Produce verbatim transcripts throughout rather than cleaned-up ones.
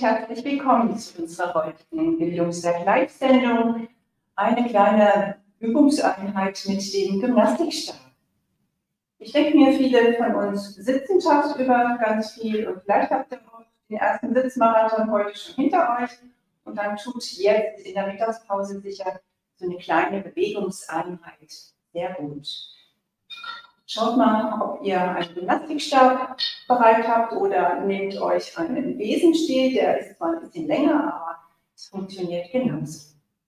herzlich willkommen zu unserer heutigen Bildungswerk-Live-Sendung. Eine kleine Übungseinheit mit dem Gymnastikstab. Ich denke mir, viele von uns sitzen tagsüber ganz viel und vielleicht habt ihr auch den ersten Sitzmarathon heute schon hinter euch und dann tut jetzt in der Mittagspause sicher so eine kleine Bewegungseinheit sehr gut. Schaut mal, ob ihr einen Gymnastikstab bereit habt oder nehmt euch einen Besenstiel, der ist zwar ein bisschen länger, aber es funktioniert genauso.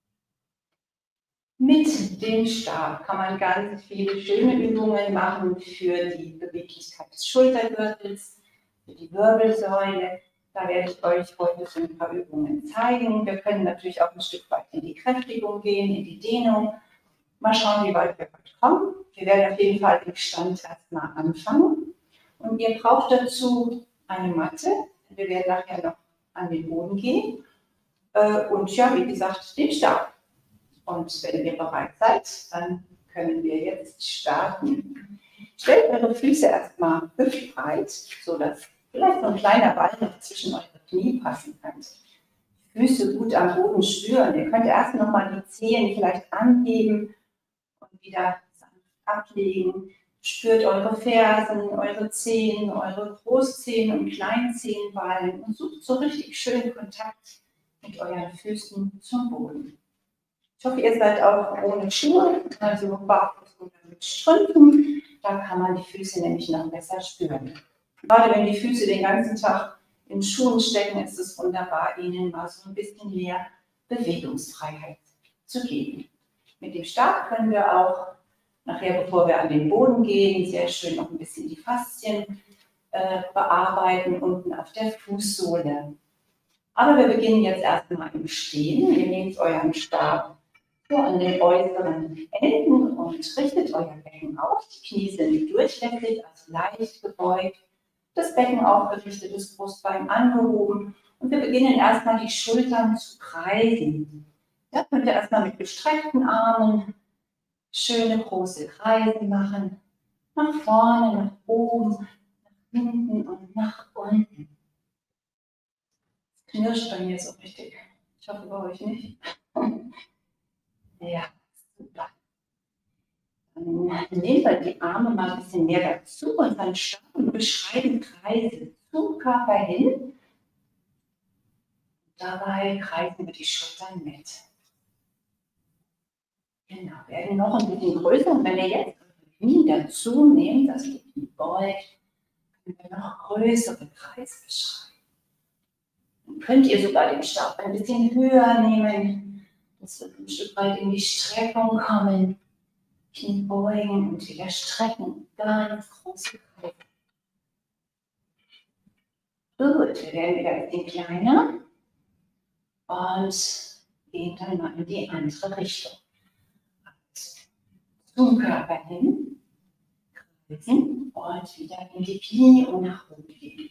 Mit dem Stab kann man ganz viele schöne Übungen machen für die Beweglichkeit des Schultergürtels, für die Wirbelsäule. Da werde ich euch heute so ein paar Übungen zeigen. Wir können natürlich auch ein Stück weit in die Kräftigung gehen, in die Dehnung. Mal schauen, wie weit wir heute kommen. Wir werden auf jeden Fall im Stand erstmal anfangen. Und ihr braucht dazu eine Matte. Wir werden nachher noch an den Boden gehen. Und ja, wie gesagt, den Stab. Und wenn ihr bereit seid, dann können wir jetzt starten. Stellt eure Füße erstmal hüftbreit, sodass vielleicht so ein kleiner Ball noch zwischen eure Knie passen könnte. Füße gut am Boden spüren. Ihr könnt erst noch mal die Zehen vielleicht anheben und wieder sanft ablegen. Spürt eure Fersen, eure Zehen, eure Großzehen und Kleinzehenballen und sucht so richtig schön Kontakt mit euren Füßen zum Boden. Ich hoffe, ihr seid auch ohne Schuhe, also barfuß oder mit Strümpfen. Da kann man die Füße nämlich noch besser spüren. Gerade wenn die Füße den ganzen Tag in Schuhen stecken, ist es wunderbar, ihnen mal so ein bisschen mehr Bewegungsfreiheit zu geben. Mit dem Stab können wir auch nachher, bevor wir an den Boden gehen, sehr schön noch ein bisschen die Faszien äh, bearbeiten, unten auf der Fußsohle. Aber wir beginnen jetzt erstmal im Stehen. Ihr nehmt euren Stab so an den äußeren Enden und richtet euer Becken auf. Die Knie sind durchlässig, also leicht gebeugt. Das Becken aufgerichtet, das Brustbein angehoben. Und wir beginnen erstmal die Schultern zu kreisen. Da könnt ihr erstmal mit gestreckten Armen schöne große Kreise machen. Nach vorne, nach oben, nach hinten und nach unten. Es knirscht bei mir so richtig. Ich hoffe bei euch nicht. Ja, super. Dann nehmen wir die Arme mal ein bisschen mehr dazu und dann starten und beschreiben Kreise zum Körper hin. Dabei kreisen wir die Schultern mit. Genau, werden noch ein bisschen größer und wenn ihr jetzt die Knie dazu nehmt, also die Knie beugt, können wir noch größere Kreise beschreiben. Dann könnt ihr sogar den Stab ein bisschen höher nehmen, dass wir ein Stück weit in die Streckung kommen. Knie beugen und wieder strecken. Ganz große Kreise. Gut, wir werden wieder ein bisschen kleiner und gehen dann mal in die andere Richtung. Zum Körper hin, kreisen und wieder in die Knie und nach oben gehen.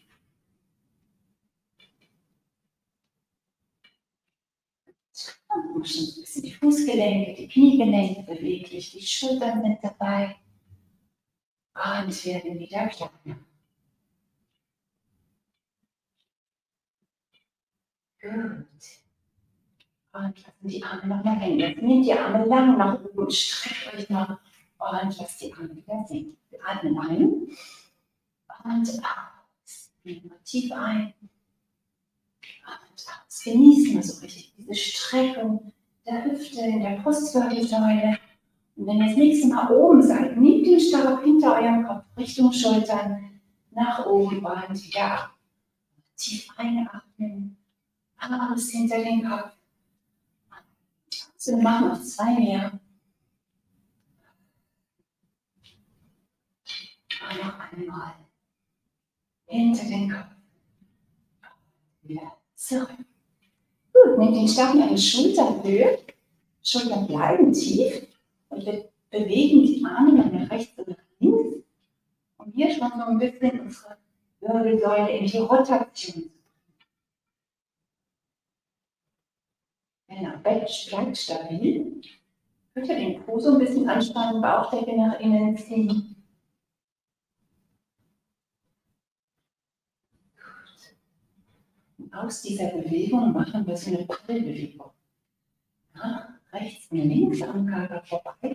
Und dann schon ein bisschen die Fußgelenke, die Kniegelenke beweglich, die Schultern sind dabei und werden wieder kleiner. Gut. Und lassen die Arme nochmal hängen. Jetzt nehmt die Arme lang nach oben und streckt euch noch und lasst die Arme wieder sinken. Wir atmen ein und aus. Nehmen wir tief ein und aus. Genießen wir so richtig diese Streckung der Hüfte, in der Brustwirbelsäule. Und wenn ihr das nächste Mal oben seid, nehmt den Stab hinter eurem Kopf Richtung Schultern nach oben und wieder ab. Tief einatmen, aus hinter den Kopf. So, wir machen noch zwei mehr. Und noch einmal. Hinter den Kopf. Wieder zurück. Gut, nehmt den Stab in eine Schulterhöhe. Schultern bleiben tief. Und wir bewegen die Arme nach rechts und nach links. Und hier schon so ein bisschen unsere Wirbelsäule in die Rotation. Genau, bleibt stabil. Könnt ihr den Po so ein bisschen anspannen, Bauchdecke nach innen ziehen. Gut. aus dieser Bewegung machen wir so eine Paddelbewegung. Ja, rechts und links am Körper vorbei.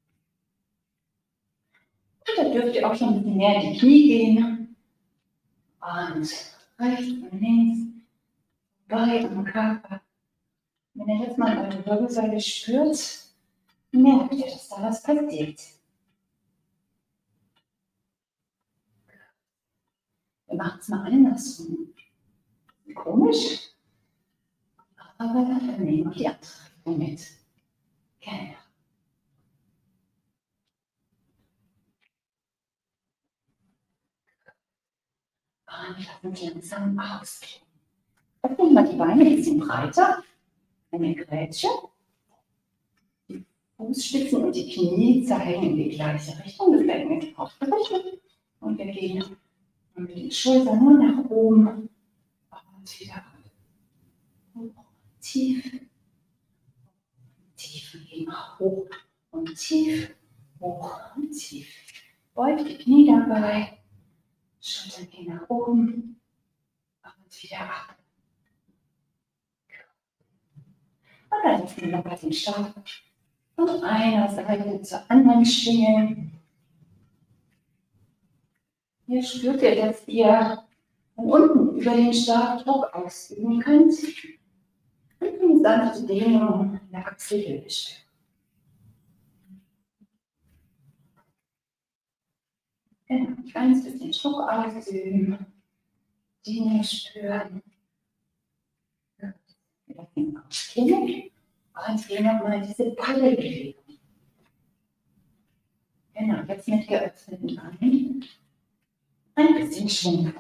Und da dürft ihr auch schon ein bisschen mehr in die Knie gehen. Und rechts und links vorbei am Körper. Wenn ihr jetzt mal eure Wirbelsäule spürt, merkt ihr, dass da was passiert. Wir machen es mal andersrum. Komisch, aber wir nehmen auch die andere Richtung mit. Genau. Und lassen Sie langsam ausgehen. Öffnen wir die Beine ein bisschen breiter. Eine Grätsche. Die Fußspitzen und die Knie zeigen in die gleiche Richtung. Das Becken ist aufgerichtet. Und wir gehen mit den Schultern nur nach oben. Und wieder hoch, tief. Tief und gehen auch hoch und tief. Hoch und tief. Beugt die Knie dabei. Schultern gehen nach oben. Und wieder ab. Und dann lassen wir locker den Stab von einer Seite zur anderen schwingen. Hier spürt ihr, dass ihr von unten über den Stab Druck ausüben könnt. Und eine sanfte Dehnung in der Achselhöhle spüren. Genau, ein kleines bisschen Druck ausüben. Dehnung spüren. Wir lassen ausgehen. Und gehen nochmal in diese Paddelbewegung. Genau, jetzt mit geöffneten Armen. Ein bisschen Schwung.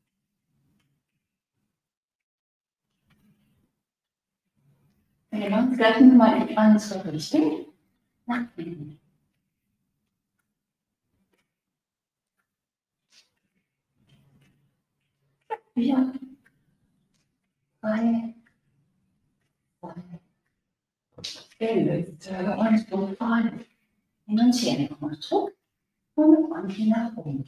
Wir machen es gleich nochmal in die andere Richtung. Nach hinten. Wieder. Drei. Zwei. Gelöst. Und so vorne. Hin und her nochmal Druck. Und dann nach oben.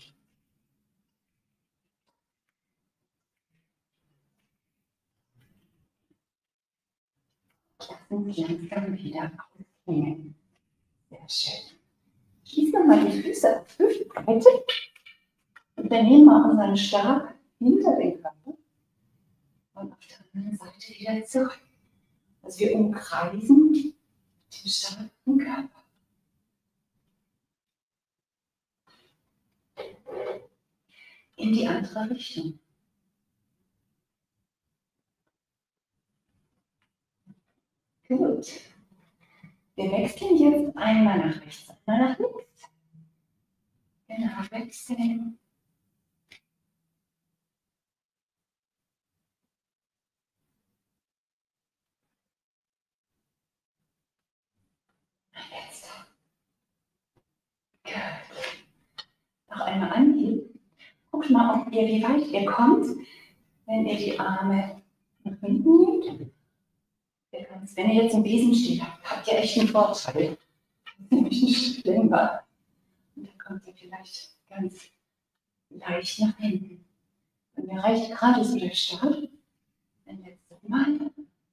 Lassen Sie langsam wieder ausgehen. Sehr schön. Schließen wir mal die Füße auf Hüftbreite. Und dann nehmen wir unseren Stab hinter den Körper. Und auf der anderen Seite wieder zurück. Also wir umkreisen den Stab im Körper. In die andere Richtung. Gut. Wir wechseln jetzt einmal nach rechts, einmal nach links. Genau, wechseln. Jetzt. Gut. Noch einmal anheben. Guckt mal, ob ihr, wie weit ihr kommt, wenn ihr die Arme nach hinten nehmt. Wenn ihr jetzt im Besen steht, habt ihr echt einen Vorteil. Nämlich nicht länger. Und dann kommt ihr vielleicht ganz leicht nach hinten. Und mir reicht gerade so der Stab. Ein letztes Mal.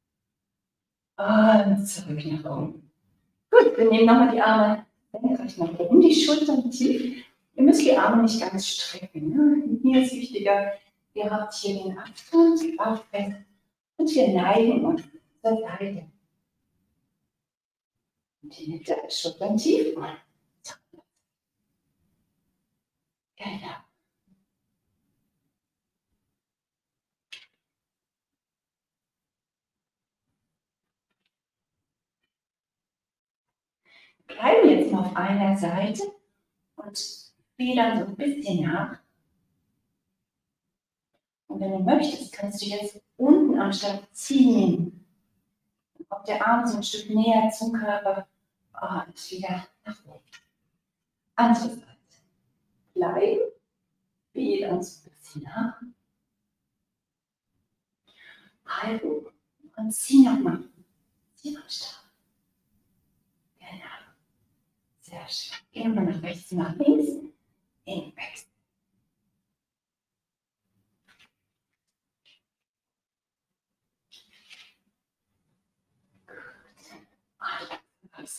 Und zurück nach oben. Gut, wir nehmen nochmal die Arme senkrecht nach oben, die Schultern tief. Ihr müsst die Arme nicht ganz strecken. Ne? Mir ist wichtiger, ihr habt hier den Abstand, die Bauch fest. Und wir neigen uns zur Seite. Und die Mitte, Schultern tief. Genau. Bleiben jetzt mal auf einer Seite und federn so ein bisschen nach. Und wenn du möchtest, kannst du jetzt unten am Stab ziehen. Ob der Arm so ein Stück näher zum Körper und wieder nach oben. Andere Seite. Bleiben, federn so ein bisschen nach. Halten und zieh nochmal. Zieh am Stab. Genau. Sehr schön. Gehen wir nach rechts, nach links. In Wechsel.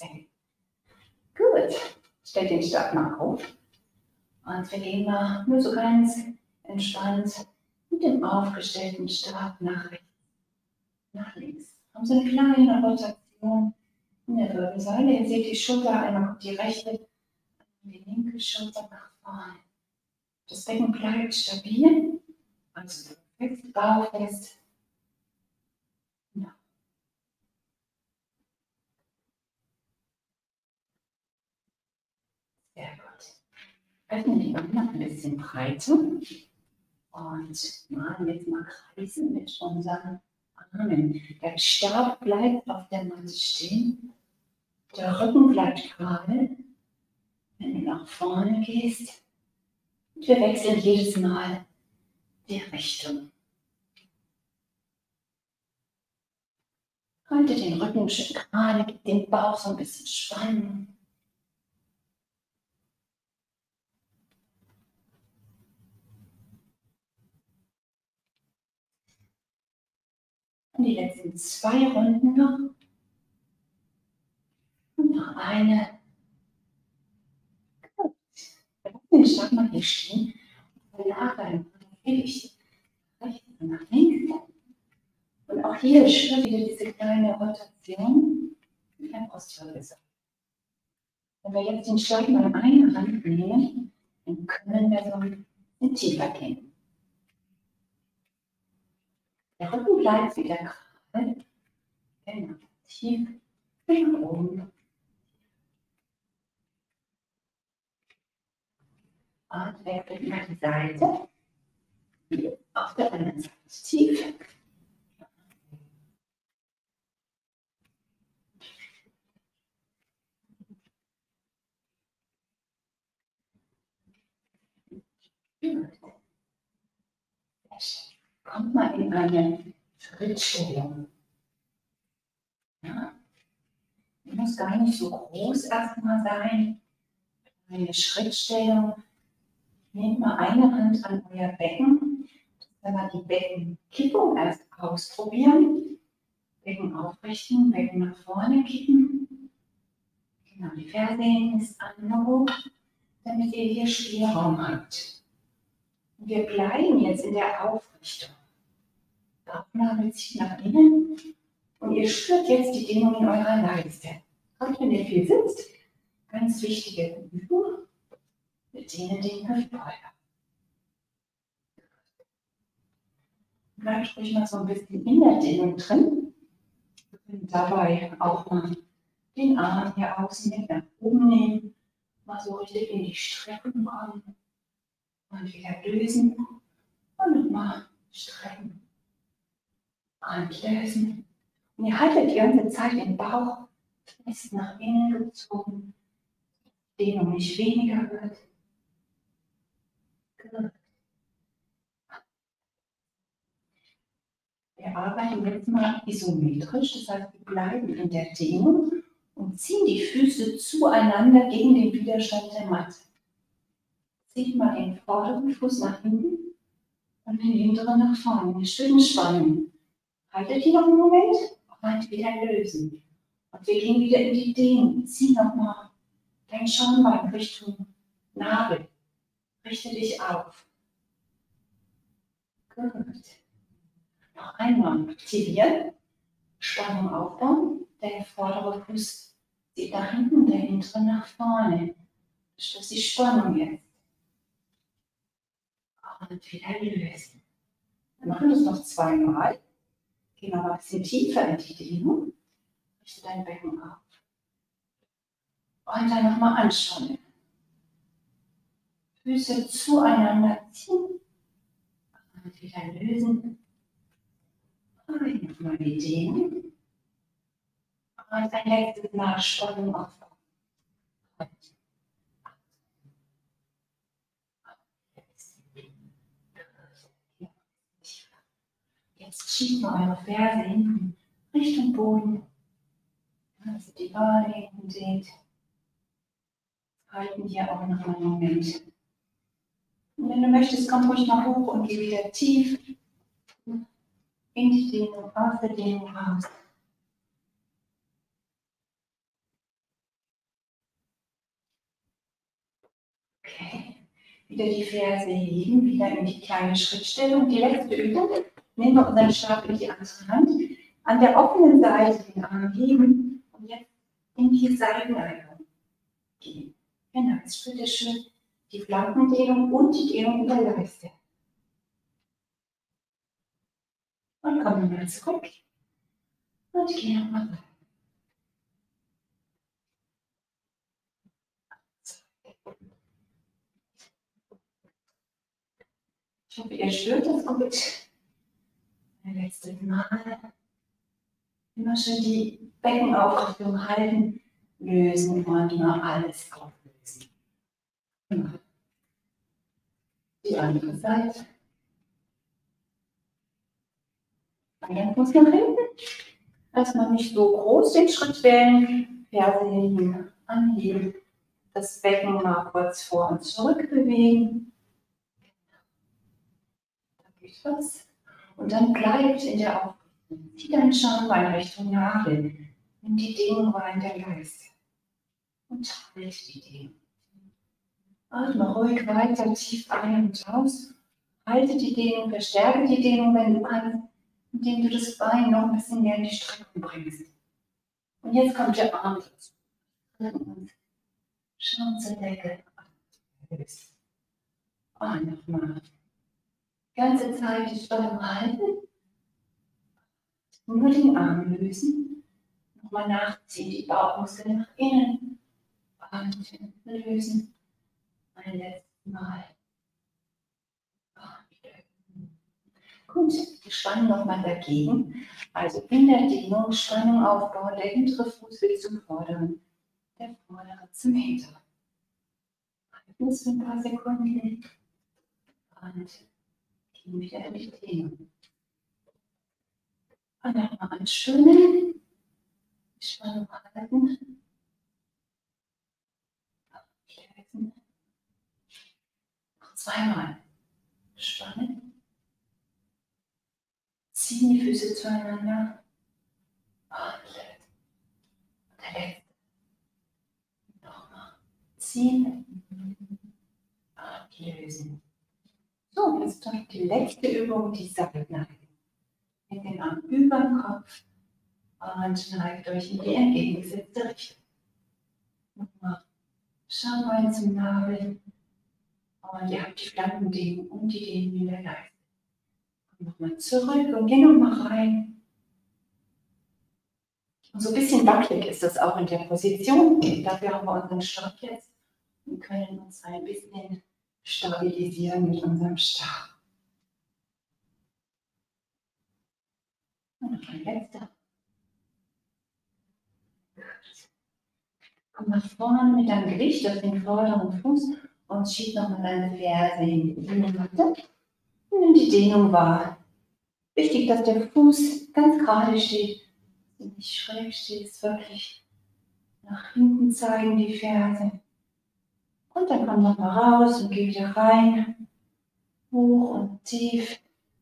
Sehr gut. Stellt den Stab mal auf. Und wir gehen mal nur so ganz entspannt mit dem aufgestellten Stab nach rechts, nach links. Haben so eine kleine Rotation in der Wirbelsäule. Ihr seht die Schulter, einmal kommt die rechte, die linke Schulter nach vorne. Das Becken bleibt stabil, also fest, Bauch fest. Ja. Sehr gut. Öffnen die Beine noch ein bisschen breiter und malen jetzt mal Kreise mit unseren Armen. Der Stab bleibt auf der Matte stehen, der Rücken bleibt gerade, wenn du nach vorne gehst. Und wir wechseln jedes Mal die Richtung. Halte den Rücken schön gerade, gib den Bauch so ein bisschen Spannung. Und die letzten zwei Runden noch. Und noch eine. Gut. Wir lassen den Stab mal hier stehen. Und verlagern das Gewicht rechts und nach links. Und auch hier spürt wieder diese kleine Rotation in der Brustwirbelsäule. Wenn wir jetzt den Stab mal in eine Hand nehmen, dann können wir so ein bisschen tiefer gehen. Der Rücken bleibt wieder gerade. Genau, tief nach oben. Und wechseln mal die Seite. Hier auf der anderen Seite tief. Kommt mal in eine Schrittstellung. Ja. Die muss gar nicht so groß erstmal sein. Eine Schrittstellung. Nehmt mal eine Hand an euer Becken. Dann mal die Beckenkippung erst ausprobieren. Becken aufrichten, Becken nach vorne kippen. Genau, die Ferse ist angehoben, damit ihr hier Spielraum habt. Und wir bleiben jetzt in der Aufrichtung. Bauchnabel zieht nach innen und ihr spürt jetzt die Dehnung in eurer Leiste. Gerade wenn ihr viel sitzt, ganz wichtige Übung, wir dehnen den Hüftbeuger. Bleibt ruhig mal so ein bisschen in der Dehnung drin. Und dabei auch mal den Arm hier außen mit nach oben nehmen, mal so richtig in die Streckung kommen und wieder lösen und nochmal strecken. Und lösen. Und ihr haltet die ganze Zeit den Bauch fest nach innen gezogen, Dehnung nicht weniger wird. Gut. Wir arbeiten jetzt mal isometrisch, das heißt, wir bleiben in der Dehnung und ziehen die Füße zueinander gegen den Widerstand der Matte. Zieht mal den vorderen Fuß nach hinten und den hinteren nach vorne. Eine schöne Spannung. Haltet die noch einen Moment und wieder lösen. Und wir gehen wieder in die Dehnung. Zieh nochmal dein Schambein Richtung Nabel. Richte dich auf. Gut. Noch einmal aktivieren. Spannung aufbauen. Der vordere Fuß zieht nach hinten, der hintere nach vorne. Das ist die Spannung jetzt. Und wieder lösen. Wir machen das noch zweimal. Gehen aber ein bisschen tiefer in die Dehnung. Richte dein Becken auf. Und dann nochmal anschauen. Füße zueinander ziehen. Und wieder lösen. Und nochmal die Dehnung. Und ein letztes Mal Spannung aufbauen. Jetzt schiebt mal eure Ferse hinten Richtung Boden. Also die Beine hinten seht. Halten hier auch noch einen Moment. Und wenn du möchtest, komm ruhig mal hoch und geh wieder tief in die Dehnung, aus der Dehnung raus. Okay. Wieder die Ferse heben, wieder in die kleine Schrittstellung. Die letzte Übung. Nehmen wir unseren Stab in die andere Hand. An der offenen Seite den Arm heben und jetzt in die Seitenreihung gehen. Genau, jetzt spürt ihr schön die Flankendehnung und die Dehnung in der Leiste. Und kommen wir mal zurück. Und gehen nochmal rein. Ich hoffe, ihr spürt das gut. Ein letztes Mal. Immer schön die Beckenaufrichtung halten, lösen und immer alles auflösen. Die andere Seite. Dann Fuß nach hinten. Erstmal nicht so groß den Schritt wählen. Ferse heben, anheben. Das Becken mal kurz vor und zurück bewegen. Da geht was. Und dann bleibt in der Aufrichtung. Zieh dein Schambein Richtung Nabel. Nimm die Dehnung rein der Leiste. Und halt die Dehnung. Atme ruhig weiter, tief ein und aus. Halte die Dehnung, verstärke die Dehnung, wenn du kannst, indem du das Bein noch ein bisschen mehr in die Streckung bringst. Und jetzt kommt der Arm dazu. Und schau zur Decke. Ah, nochmal. Die ganze Zeit die Spannung halten. Nur den Arm lösen. Nochmal nachziehen, die Bauchmuskeln nach innen. Und lösen. Ein letztes Mal. Gut, die Spannung nochmal dagegen. Also in der Dehnung Spannung aufbauen. Der hintere Fuß will zum Vorderen. Der vordere zum Hinteren. Halten es für ein paar Sekunden. Und gehen wieder in die Dehnung. Und nochmal anspannen. Die Spannung halten. Abschließen. Noch zweimal. Spannen. Ziehen die Füße zueinander. Und der letzte. Nochmal. Ziehen. Und lösen. So, jetzt kommt die letzte Übung, die Seitneigung. Mit den Arm über den Kopf und neigt euch in die entgegengesetzte Richtung. Nochmal Schambein zum Nabel. Und ihr habt die Flankendehnung und die Dehnung in der Leiste. Nochmal zurück und gehen nochmal rein. Und so ein bisschen wackelig ist das auch in der Position. Dafür haben wir unseren Stab jetzt und können uns ein bisschen stabilisieren mit unserem Stab. Und noch ein letzter. Komm nach vorne mit deinem Gewicht auf den vorderen Fuß und schieb nochmal deine Ferse in die Mitte. Und nimm die Dehnung wahr. Wichtig, dass der Fuß ganz gerade steht, nicht schräg steht, ist wirklich nach hinten zeigen die Ferse. Und dann komm nochmal raus und geh wieder rein. Hoch und tief.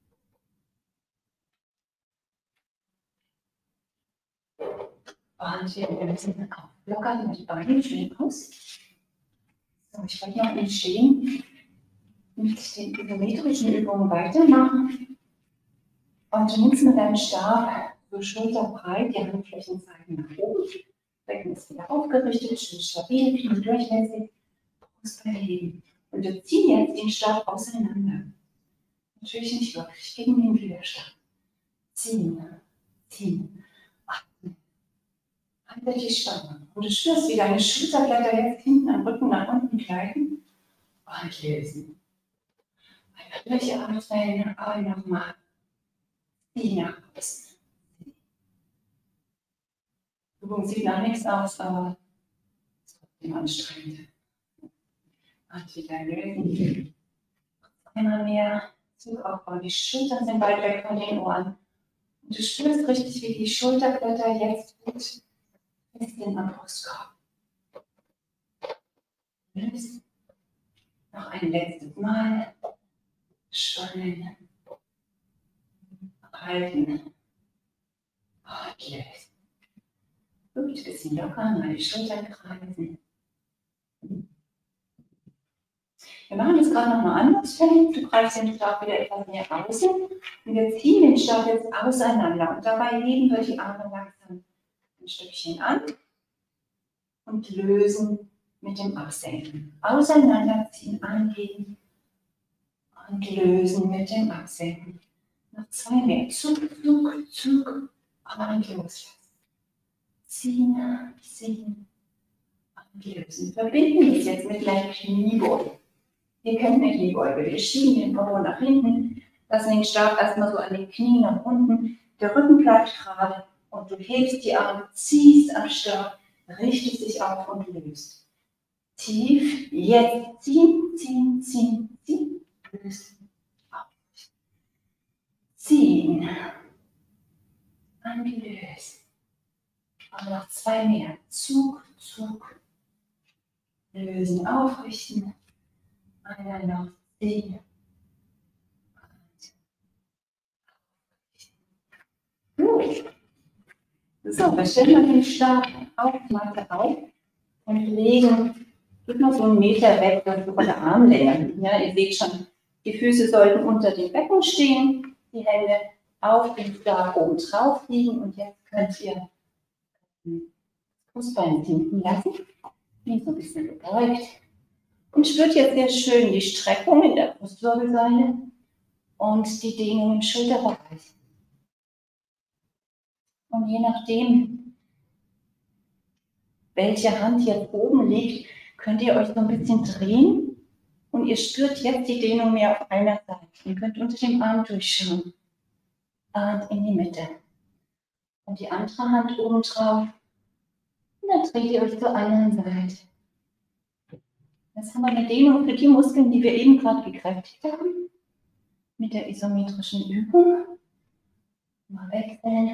Und hier ein bisschen auflockern mit den Beinen schön aus. So, ich wollte noch im Stehen mit den isometrischen Übungen weitermachen. Und du nimmst mit deinem Stab so schulterbreit, die Handflächen zeigen nach oben. Becken ist wieder aufgerichtet, schön stabil, Knie durchlässig, Brustbein heben. Und wir ziehen jetzt den Stab auseinander. Natürlich nicht wirklich, gegen den Widerstand. Ziehen, ziehen, atmen. Halte die Spannung. Und du spürst, wie deine Schulterblätter jetzt hinten am Rücken nach unten gleiten. Und lösen. Einmal durchatmen, aber nochmal. Ziehen nach außen. Die Übung sieht nach nichts aus, aber es ist trotzdem anstrengend. Und wieder lösen. Einmal mehr Zug aufbauen. Die Schultern sind weit weg von den Ohren. Und du spürst richtig, wie die Schulterblätter jetzt gut festgehen am Brustkorb. Lösen. Noch ein letztes Mal. Spannen. Halten. Und lösen. Gut, ein bisschen locker, mal die Schultern kreisen. Wir machen das gerade nochmal anders. Du greifst den Stab wieder etwas näher außen und wir ziehen den Stab jetzt auseinander und dabei heben wir die Arme langsam ein Stückchen an und lösen mit dem Absenken. Auseinanderziehen, anheben und lösen mit dem Absenken. Noch zwei mehr. Zug, Zug, Zug und loslassen. Ziehen, ziehen und lösen. Verbinden wir es jetzt mit einer Kniebeuge. Ihr kennt eine Kniebeuge. Wir schieben den Popo nach hinten, lassen den Stab erstmal so an den Knien nach unten. Der Rücken bleibt gerade und du hebst die Arme, ziehst am Stab, richtest dich auf und löst. Tief, jetzt ziehen, ziehen, ziehen, ziehen, lösen, auf. Ziehen, angelöst. Aber noch zwei mehr. Zug, Zug, lösen, aufrichten. Einer noch, ziehen. Gut. So, wir stellen mal den Stab auf die Matte auf und legen, geht mal so einen Meter weg, dass wir bei der Armlänge liegen. Ja, ihr seht schon, die Füße sollten unter dem Becken stehen, die Hände auf dem Stab oben drauf liegen und jetzt könnt ihr das Fußbein sinken lassen, wie so ein bisschen gebeugt. Und spürt jetzt sehr schön die Streckung in der Brustwirbelsäule und die Dehnung im Schulterbereich. Und je nachdem, welche Hand jetzt oben liegt, könnt ihr euch so ein bisschen drehen und ihr spürt jetzt die Dehnung mehr auf einer Seite. Ihr könnt unter dem Arm durchschauen und in die Mitte. Und die andere Hand oben drauf. Und dann dreht ihr euch zur anderen Seite. Jetzt haben wir eine Dehnung für die Muskeln, die wir eben gerade gekräftigt haben. Mit der isometrischen Übung. Mal wechseln.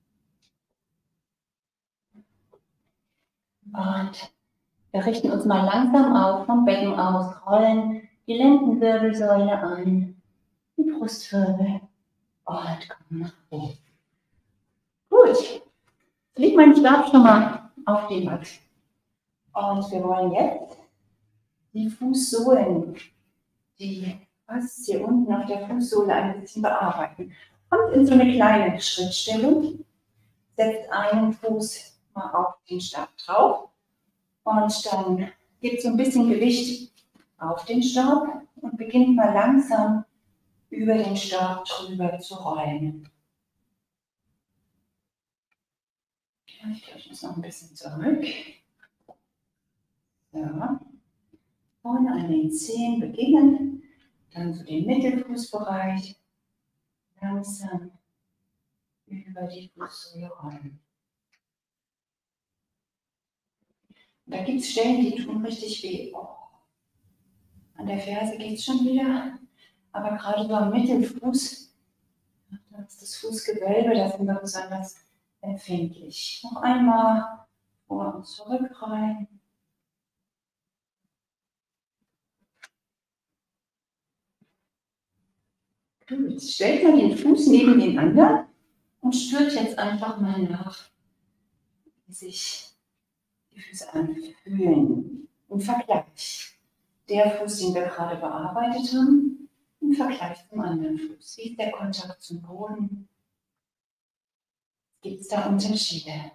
Und wir richten uns mal langsam auf, vom Becken aus, rollen die Lendenwirbelsäule ein, die Brustwirbel und kommen nach oben. Gut, jetzt legt mein Stab schon mal auf die Matte. Und wir wollen jetzt die Fußsohlen, die Faszie unten auf der Fußsohle ein bisschen bearbeiten. Kommt in so eine kleine Schrittstellung, setzt einen Fuß mal auf den Stab drauf und dann gebt so ein bisschen Gewicht auf den Stab und beginnt mal langsam über den Stab drüber zu rollen. Ich muss noch ein bisschen zurück. Ja. Vorne an den Zehen beginnen, dann so den Mittelfußbereich langsam über die Fußsohle rollen. Da gibt es Stellen, die tun richtig weh. Oh. An der Ferse geht es schon wieder, aber gerade so am Mittelfuß, das ist das Fußgewölbe, da sind wir besonders empfindlich. Noch einmal vor und zurück rein. Gut, stellt mal den Fuß neben den anderen und spürt jetzt einfach mal nach, wie sich die Füße anfühlen. Im Vergleich. Der Fuß, den wir gerade bearbeitet haben, im Vergleich zum anderen Fuß. Wie ist der Kontakt zum Boden? Gibt es da Unterschiede?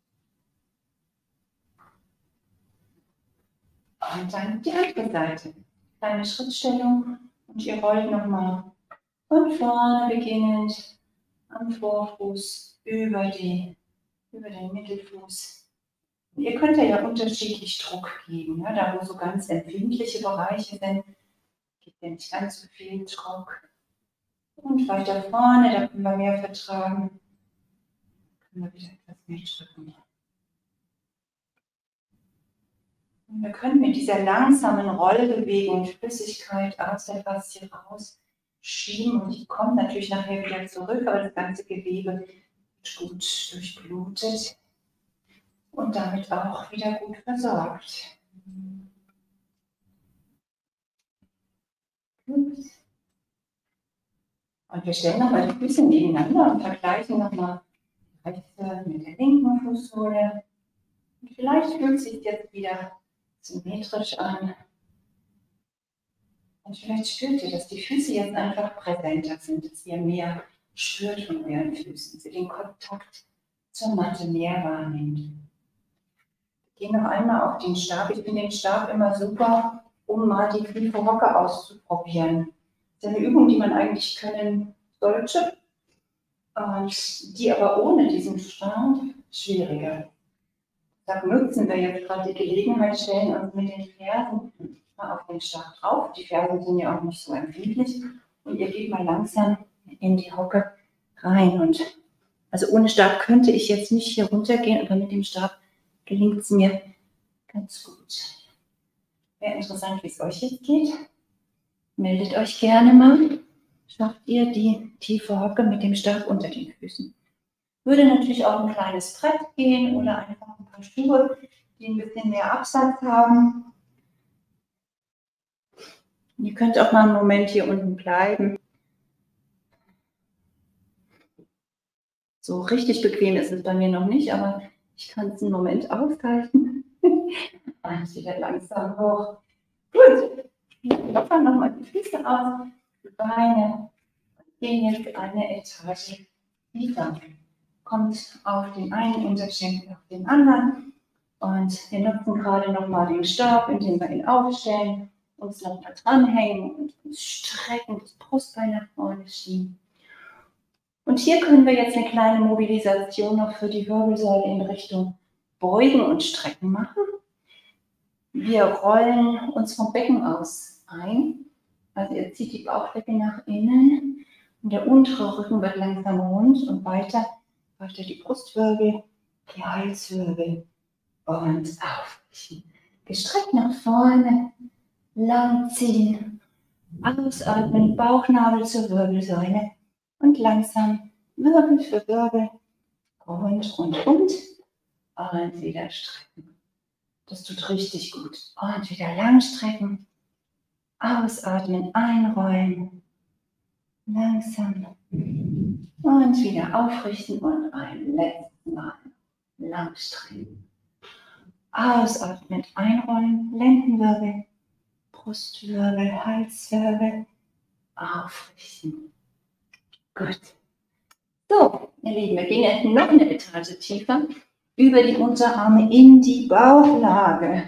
Und dann die andere Seite. Kleine Schrittstellung und ihr rollt nochmal von vorne beginnend am Vorfuß über, die, über den Mittelfuß. Und ihr könnt ja unterschiedlich Druck geben. Ja? Da wo so ganz empfindliche Bereiche sind, gibt ja nicht ganz so viel Druck. Und weiter vorne, da können wir mehr vertragen. Können wir wieder etwas mehr drücken. Und wir können mit dieser langsamen Rollbewegung Flüssigkeit aus der Faszie raus schieben und die kommt natürlich nachher wieder zurück, aber das ganze Gewebe wird gut durchblutet und damit auch wieder gut versorgt. Gut. Und wir stellen nochmal die Füße nebeneinander und vergleichen nochmal die rechte mit der linken Fußsohle. Und vielleicht fühlt sich jetzt wieder symmetrisch an. Und vielleicht spürt ihr, dass die Füße jetzt einfach präsenter sind, dass ihr mehr spürt von euren Füßen, dass ihr den Kontakt zur Matte mehr wahrnehmt. Geh noch einmal auf den Stab. Ich finde den Stab immer super, um mal die tiefe Hocke auszuprobieren. Das ist eine Übung, die man eigentlich können sollte, und die aber ohne diesen Stab schwieriger. Da nutzen wir jetzt gerade die Gelegenheit, stellen uns mit den Fersen mal auf den Stab drauf. Die Fersen sind ja auch nicht so empfindlich. Und ihr geht mal langsam in die Hocke rein. Und also ohne Stab könnte ich jetzt nicht hier runtergehen, aber mit dem Stab gelingt es mir ganz gut. Wäre interessant, wie es euch jetzt geht. Meldet euch gerne mal. Schafft ihr die tiefe Hocke mit dem Stab unter den Füßen? Würde natürlich auch ein kleines Brett gehen oder einfach ein paar Schuhe, die ein bisschen mehr Absatz haben. Ihr könnt auch mal einen Moment hier unten bleiben. So richtig bequem ist es bei mir noch nicht, aber ich kann es einen Moment aushalten. Und wieder langsam hoch. Gut, lockern nochmal die Füße aus, die Beine. Gehen jetzt eine Etage tiefer. Kommt auf den einen Unterschenkel, auf den anderen. Und wir nutzen gerade nochmal den Stab, indem wir ihn aufstellen, uns nochmal dranhängen und uns strecken, das Brustbein nach vorne schieben. Und hier können wir jetzt eine kleine Mobilisation noch für die Wirbelsäule in Richtung Beugen und Strecken machen. Wir rollen uns vom Becken aus ein. Also ihr zieht die Bauchdecke nach innen und der untere Rücken wird langsam rund und weiter, weiter die Brustwirbel, die Halswirbel und aufrichten. Gestreckt nach vorne, lang ziehen, ausatmen, Bauchnabel zur Wirbelsäule und langsam Wirbel für Wirbel, rund, rund, rund und wieder strecken. Das tut richtig gut. Und wieder lang strecken. Ausatmen, einrollen. Langsam. Und wieder aufrichten und ein letztes Mal lang strecken. Ausatmen, einrollen. Lendenwirbel, Brustwirbel, Halswirbel. Aufrichten. Gut. So, ihr Lieben, wir gehen jetzt noch eine Etage tiefer. Über die Unterarme in die Bauchlage.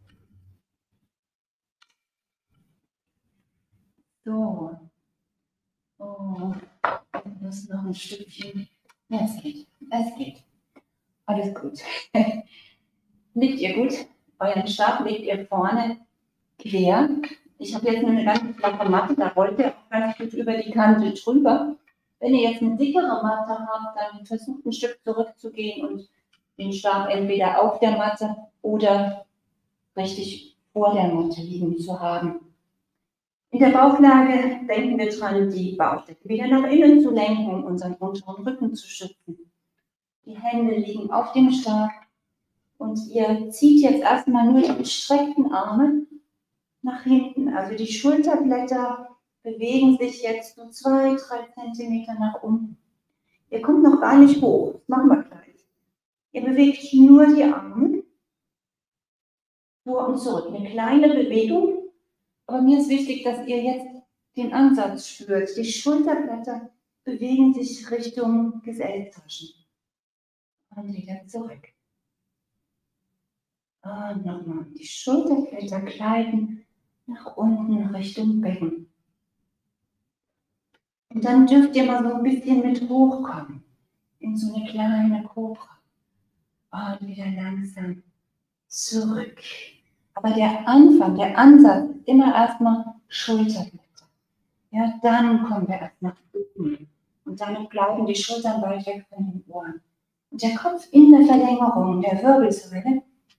So. Oh, das ist noch ein Stückchen. Ja, es geht. Es geht. Alles gut. Liegt ihr gut? Euren Stab legt ihr vorne quer. Ich habe jetzt nur eine ganz flache Matte, da rollt ihr auch ganz gut über die Kante drüber. Wenn ihr jetzt eine dickere Matte habt, dann versucht ein Stück zurückzugehen und den Stab entweder auf der Matte oder richtig vor der Matte liegen zu haben. In der Bauchlage denken wir dran, die Bauchdecke wieder nach innen zu lenken, um unseren unteren Rücken zu schützen. Die Hände liegen auf dem Stab und ihr zieht jetzt erstmal nur die gestreckten Arme nach hinten. Also die Schulterblätter bewegen sich jetzt so zwei, drei Zentimeter nach unten. Ihr kommt noch gar nicht hoch, das machen wir gleich. Ihr bewegt nur die Arme vor und zurück. Eine kleine Bewegung, aber mir ist wichtig, dass ihr jetzt den Ansatz spürt. Die Schulterblätter bewegen sich Richtung Gesäßtaschen. Und wieder zurück. Und nochmal. Die Schulterblätter gleiten nach unten Richtung Becken. Und dann dürft ihr mal so ein bisschen mit hochkommen. In so eine kleine Kobra. Und wieder langsam zurück. Aber der Anfang, der Ansatz ist immer erstmal Schulterblätter. Ja, dann kommen wir erst nach oben. Und damit bleiben die Schultern weit weg von den Ohren. Und der Kopf in der Verlängerung der Wirbelsäule.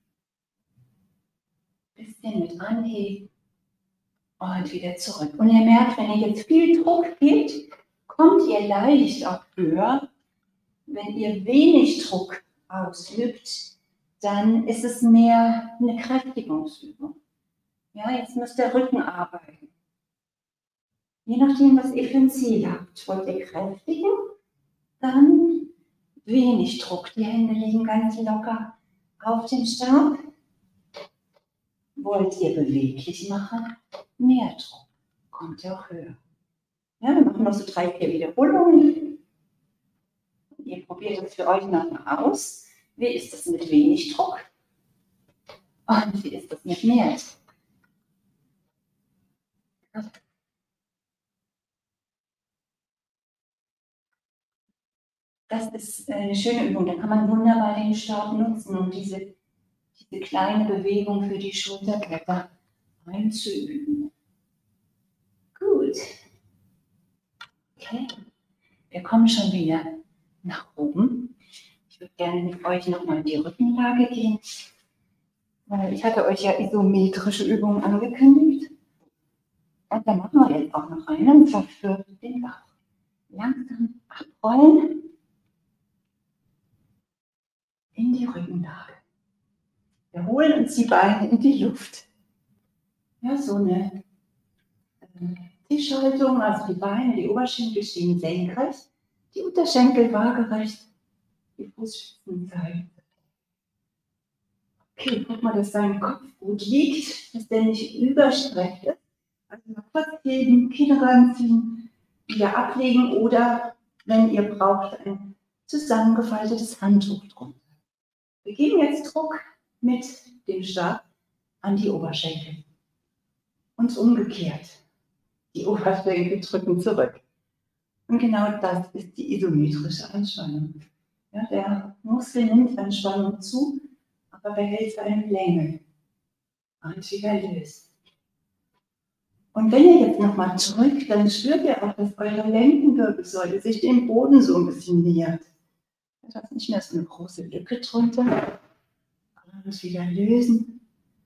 Ein bisschen mit anheben. Und wieder zurück. Und ihr merkt, wenn ihr jetzt viel Druck gebt, kommt ihr leicht auf Höhe. Wenn ihr wenig Druck ausübt, dann ist es mehr eine Kräftigungsübung. Ja, jetzt müsst der Rücken arbeiten. Je nachdem, was ihr für ein Ziel habt. Wollt ihr kräftigen, dann wenig Druck. Die Hände liegen ganz locker auf dem Stab. Wollt ihr beweglich machen, mehr Druck. kommt ihr auch höher. Ja, wir machen noch so drei, vier Wiederholungen. Ihr probiert es für euch nochmal aus. Wie ist das mit wenig Druck? Und wie ist das mit mehr Druck? Das ist eine schöne Übung. Da kann man wunderbar den Stab nutzen, um diese, diese kleine Bewegung für die Schulterblätter einzuüben. Gut. Okay. Wir kommen schon wieder nach oben. Ich würde gerne mit euch nochmal in die Rückenlage gehen. Weil ich hatte euch ja isometrische Übungen angekündigt. Und da machen wir jetzt auch noch eine, und zwar für den Bauch. Langsam abrollen in die Rückenlage. Wir holen uns die Beine in die Luft. Ja, so eine äh, Tischhaltung, also die Beine, die Oberschenkel stehen senkrecht, die Unterschenkel waagerecht, die Fußspitzen zeigen. Okay, guck mal, dass dein Kopf gut liegt, dass der nicht überstreckt ist. Also mal kurz heben, Kinn ranziehen, wieder ablegen oder, wenn ihr braucht, ein zusammengefaltetes Handtuch drunter. Wir geben jetzt Druck mit dem Stab an die Oberschenkel. Und umgekehrt. Die Oberschenkel drücken zurück. Und genau das ist die isometrische Anspannung. Ja, der Muskel nimmt Anspannung zu, aber behält seine Länge. Und wieder löst. Und wenn ihr jetzt nochmal drückt, dann spürt ihr auch, dass eure Lendenwirbelsäule sich dem Boden so ein bisschen nähert. Da ist nicht mehr so eine große Lücke drunter. Und wieder lösen.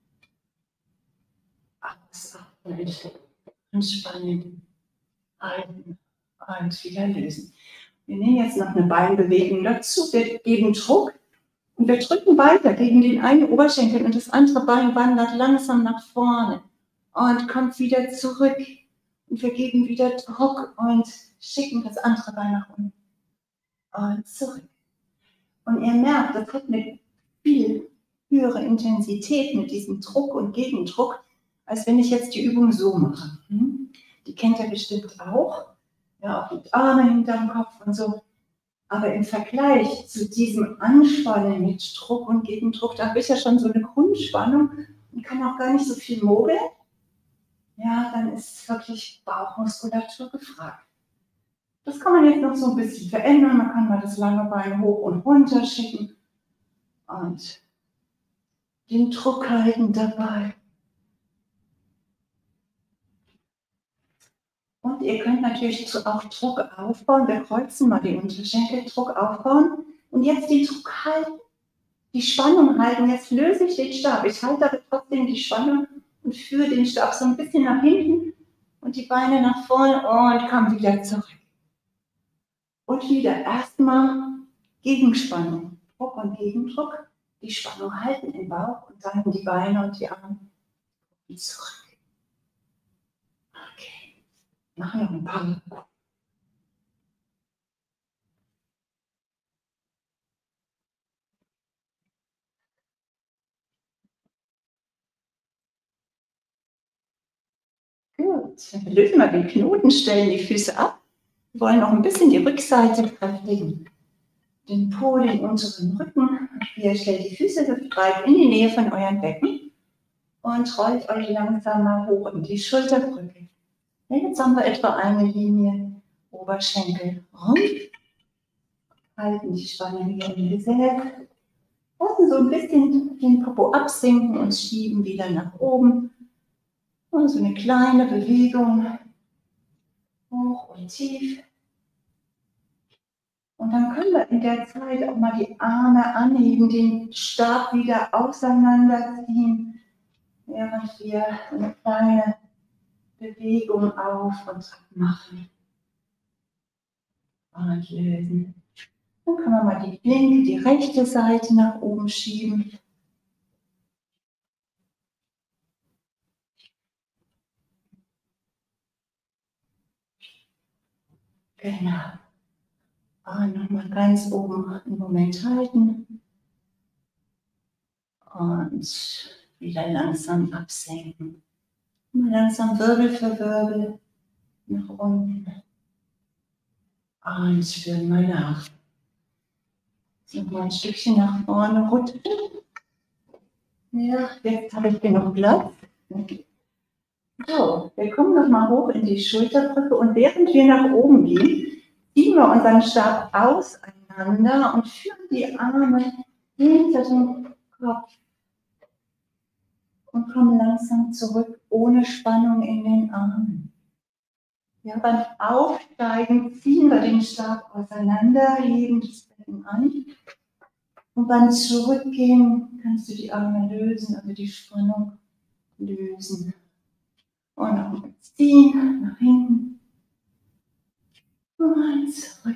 Ausatmen. Entspannen. Halten. Und wieder lösen. Wir nehmen jetzt noch eine Beinbewegung dazu. Wir geben Druck und wir drücken weiter gegen den einen Oberschenkel und das andere Bein wandert langsam nach vorne und kommt wieder zurück. Und wir geben wieder Druck und schicken das andere Bein nach unten und zurück. Und ihr merkt, das hat eine viel höhere Intensität mit diesem Druck und Gegendruck, als wenn ich jetzt die Übung so mache. Die kennt ihr bestimmt auch. Ja, auch mit Armen hinterm Kopf und so. Aber im Vergleich zu diesem Anspannen mit Druck und Gegendruck, da habe ich ja schon so eine Grundspannung und kann auch gar nicht so viel mogeln. Ja, dann ist wirklich Bauchmuskulatur gefragt. Das kann man jetzt noch so ein bisschen verändern. Man kann mal das lange Bein hoch und runter schicken und den Druck halten dabei. Und ihr könnt natürlich auch Druck aufbauen. Wir kreuzen mal die Unterschenkel, Druck aufbauen. Und jetzt den Druck halten, die Spannung halten. Jetzt löse ich den Stab. Ich halte aber trotzdem die Spannung und führe den Stab so ein bisschen nach hinten und die Beine nach vorne und komme wieder zurück. Und wieder erstmal Gegenspannung. Druck und Gegendruck. Die Spannung halten im Bauch und dann die Beine und die Arme zurück. Okay. Machen noch ein paar. Gut. Wir lösen mal den Knoten, stellen die Füße ab. Wir wollen noch ein bisschen die Rückseite kräftigen. Den Po, den unteren Rücken. Ihr stellt die Füße befreit in die Nähe von eurem Becken und rollt euch langsam mal hoch in die Schulterbrücke. Ja, jetzt haben wir etwa eine Linie Oberschenkel Rumpf. Halten die Spannung hier im Gesäß. Lassen so ein bisschen den Popo absinken und schieben wieder nach oben. Und so eine kleine Bewegung. Hoch und tief. Und dann können wir in der Zeit auch mal die Arme anheben, den Stab wieder auseinanderziehen, während wir eine kleine Bewegung auf und ab machen. Und lösen. Dann können wir mal die linke, die rechte Seite nach oben schieben. Genau. Und nochmal ganz oben einen Moment halten. Und wieder langsam absenken. Mal langsam Wirbel für Wirbel nach unten. Und spüren mal nach. Noch mal ein Stückchen nach vorne rutschen. Ja, jetzt habe ich genug Platz. So, wir kommen nochmal hoch in die Schulterbrücke und während wir nach oben gehen, ziehen wir unseren Stab auseinander und führen die Arme hinter den Kopf und kommen langsam zurück, ohne Spannung in den Armen. Ja, beim Aufsteigen ziehen wir den Stab auseinander, heben das Becken an. Und beim Zurückgehen kannst du die Arme lösen, also die Spannung lösen. Und nochmal ziehen, nach hinten. Und zurück.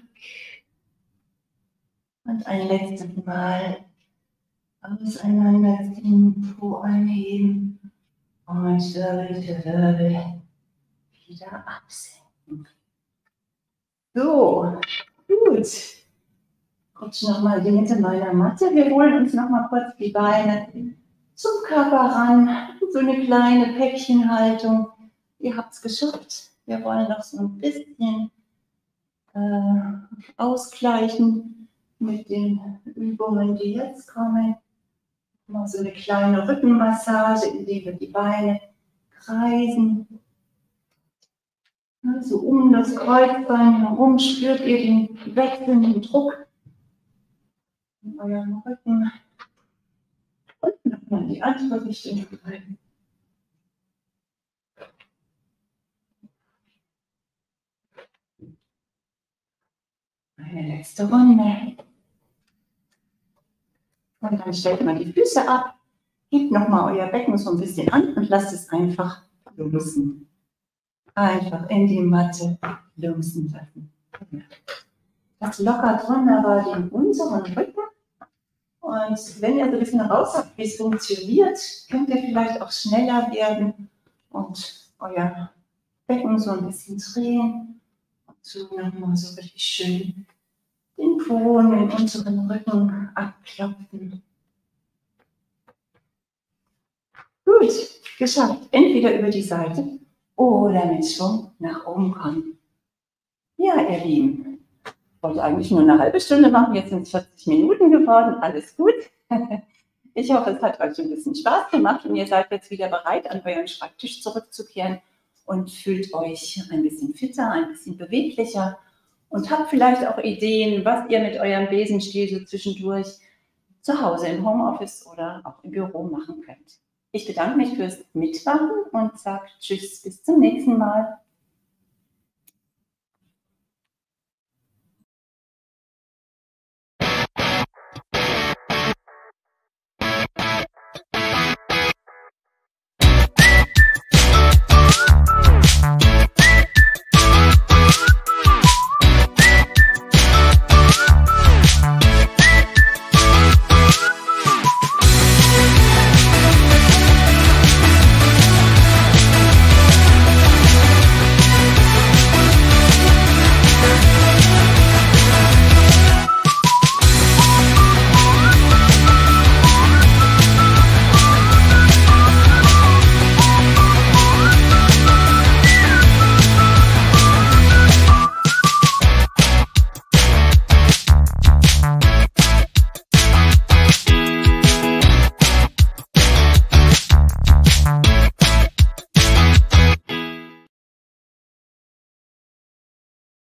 Und ein letztes Mal auseinanderziehen, Po anheben. Und Wirbel für Wirbel wieder absenken. So, gut. Rutsch nochmal die Mitte meiner Matte. Wir holen uns nochmal kurz die Beine zum Körper ran. So eine kleine Päckchenhaltung. Ihr habt es geschafft. Wir wollen noch so ein bisschen äh, ausgleichen mit den Übungen, die jetzt kommen. Mal so eine kleine Rückenmassage, indem wir die Beine kreisen. So um das Kreuzbein herum spürt ihr den wechselnden Druck in eurem Rücken. Und nochmal die andere Richtung rein. Eine letzte Runde. Und dann stellt man die Füße ab, hebt nochmal euer Becken so ein bisschen an und lasst es einfach losen. Einfach in die Matte losen lassen. Das lockert wunderbar den unteren Rücken. Und wenn ihr so ein bisschen raus habt, wie es funktioniert, könnt ihr vielleicht auch schneller werden und euer Becken so ein bisschen drehen. Und so nochmal so richtig schön den Po und den unteren Rücken abklopfen. Gut, geschafft. Entweder über die Seite oder mit Schwung nach oben kommen. Ja, ihr Lieben, ich wollte eigentlich nur eine halbe Stunde machen, jetzt sind es vierzig Minuten geworden, alles gut. Ich hoffe, es hat euch ein bisschen Spaß gemacht und ihr seid jetzt wieder bereit, an euren Schreibtisch zurückzukehren und fühlt euch ein bisschen fitter, ein bisschen beweglicher und habt vielleicht auch Ideen, was ihr mit eurem Besenstiel so zwischendurch zu Hause im Homeoffice oder auch im Büro machen könnt. Ich bedanke mich fürs Mitmachen und sage Tschüss, bis zum nächsten Mal.